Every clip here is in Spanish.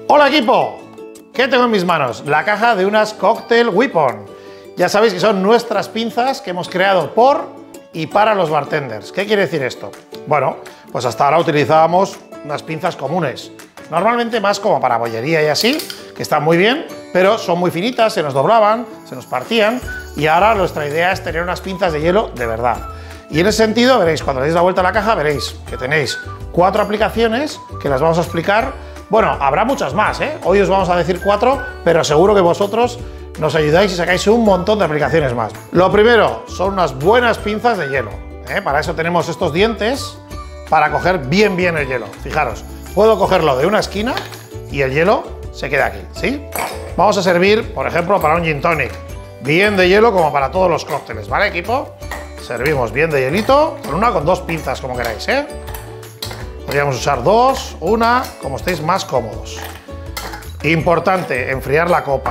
Hola equipo, ¿qué tengo en mis manos? La caja de unas Cocktail Weapon. Ya sabéis que son nuestras pinzas que hemos creado por y para los bartenders. ¿Qué quiere decir esto? Bueno, pues hasta ahora utilizábamos unas pinzas comunes, normalmente más como para bollería y así, que están muy bien, pero son muy finitas, se nos doblaban, se nos partían, y ahora nuestra idea es tener unas pinzas de hielo de verdad. Y en ese sentido, veréis, cuando le deis la vuelta a la caja, veréis que tenéis 4 aplicaciones que las vamos a explicar. Bueno, habrá muchas más, ¿eh? Hoy os vamos a decir 4, pero seguro que vosotros nos ayudáis y sacáis un montón de aplicaciones más. Lo primero, son unas buenas pinzas de hielo, ¿eh? Para eso tenemos estos dientes, para coger bien el hielo. Fijaros, puedo cogerlo de una esquina y el hielo se queda aquí, ¿sí? Vamos a servir, por ejemplo, para un gin tonic. Bien de hielo como para todos los cócteles, ¿vale, equipo? Servimos bien de hielito, con una o con 2 pinzas, como queráis, ¿eh? Podríamos usar 2, una, como estéis más cómodos. Importante, enfriar la copa.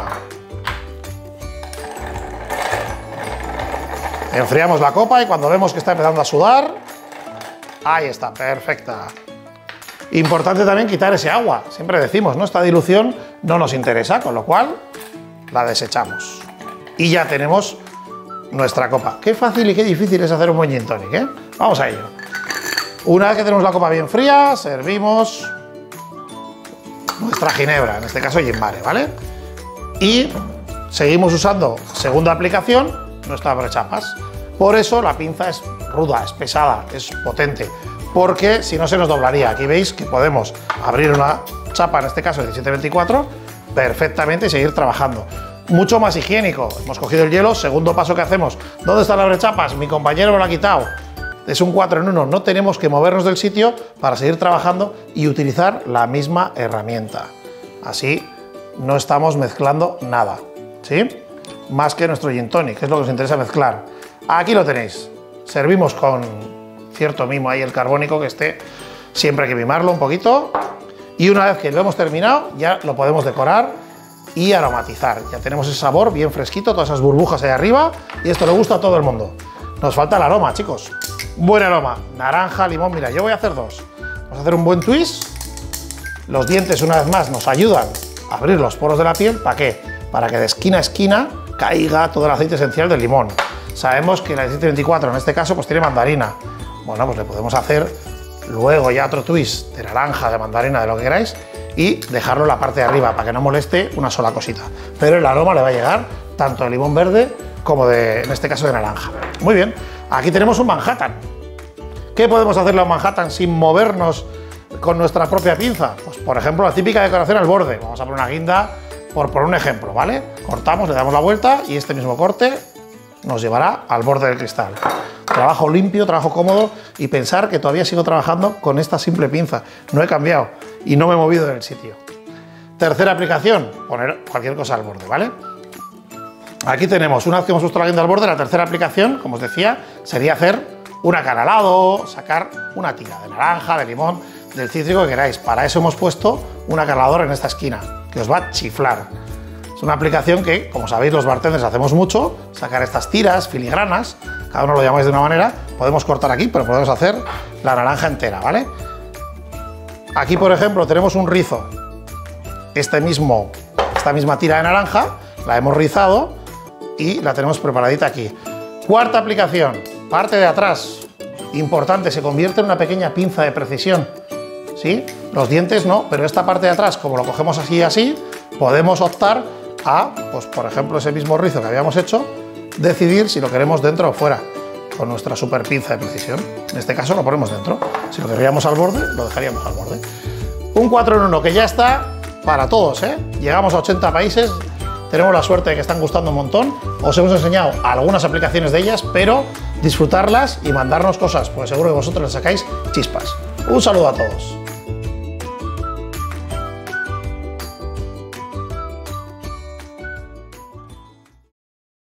Enfriamos la copa y cuando vemos que está empezando a sudar, ahí está, perfecta. Importante también quitar ese agua. Siempre decimos, ¿no? Esta dilución no nos interesa, con lo cual la desechamos. Y ya tenemos nuestra copa. Qué fácil y qué difícil es hacer un buen gin tonic, ¿eh? Vamos a ello. Una vez que tenemos la copa bien fría, servimos nuestra ginebra, en este caso gin mare, ¿vale? Y seguimos usando, segunda aplicación, nuestras abrechapas. Por eso la pinza es ruda, es pesada, es potente, porque si no se nos doblaría. Aquí veis que podemos abrir una chapa, en este caso de 1724, perfectamente y seguir trabajando. Mucho más higiénico. Hemos cogido el hielo, segundo paso que hacemos. ¿Dónde están las abrechapas? Mi compañero me lo ha quitado. Es un 4 en 1, no tenemos que movernos del sitio para seguir trabajando y utilizar la misma herramienta. Así no estamos mezclando nada, ¿sí? Más que nuestro gin tonic, que es lo que nos interesa mezclar. Aquí lo tenéis. Servimos con cierto mimo ahí el carbónico, que esté, siempre hay que mimarlo un poquito. Y una vez que lo hemos terminado, ya lo podemos decorar y aromatizar. Ya tenemos ese sabor bien fresquito, todas esas burbujas ahí arriba, y esto le gusta a todo el mundo. Nos falta el aroma, chicos. Buen aroma, naranja, limón. Mira, yo voy a hacer 2. Vamos a hacer un buen twist. Los dientes, una vez más, nos ayudan a abrir los poros de la piel. ¿Para qué? Para que de esquina a esquina caiga todo el aceite esencial del limón. Sabemos que el aceite 24, en este caso, pues tiene mandarina. Bueno, pues le podemos hacer luego ya otro twist de naranja, de mandarina, de lo que queráis, y dejarlo en la parte de arriba para que no moleste una sola cosita. Pero el aroma le va a llegar tanto de limón verde como de, en este caso, de naranja. Muy bien, aquí tenemos un Manhattan. ¿Qué podemos hacerle a un Manhattan sin movernos con nuestra propia pinza? Pues, por ejemplo, la típica decoración al borde. Vamos a poner una guinda, por un ejemplo, ¿vale? Cortamos, le damos la vuelta y este mismo corte nos llevará al borde del cristal. Trabajo limpio, trabajo cómodo, y pensar que todavía sigo trabajando con esta simple pinza. No he cambiado y no me he movido del sitio. Tercera aplicación, poner cualquier cosa al borde, ¿vale? Aquí tenemos, una vez que hemos puesto la guinda al borde, la tercera aplicación, como os decía, sería hacer un acanalado, sacar una tira de naranja, de limón, del cítrico que queráis. Para eso hemos puesto un acanalado en esta esquina, que os va a chiflar. Es una aplicación que, como sabéis, los bartenders hacemos mucho, sacar estas tiras, filigranas, cada uno lo llamáis de una manera. Podemos cortar aquí, pero podemos hacer la naranja entera, ¿vale? Aquí, por ejemplo, tenemos un rizo. Esta misma tira de naranja la hemos rizado y la tenemos preparadita aquí. Cuarta aplicación, parte de atrás. Importante, se convierte en una pequeña pinza de precisión, ¿sí? Los dientes no, pero esta parte de atrás, como lo cogemos así y así, podemos optar a, pues por ejemplo, ese mismo rizo que habíamos hecho, decidir si lo queremos dentro o fuera, con nuestra super pinza de precisión. En este caso lo ponemos dentro. Si lo queríamos al borde, lo dejaríamos al borde. Un 4 en 1 que ya está para todos, ¿eh? Llegamos a 80 países. Tenemos la suerte de que están gustando un montón. Os hemos enseñado algunas aplicaciones de ellas, pero disfrutarlas y mandarnos cosas, porque seguro que vosotros les sacáis chispas. Un saludo a todos.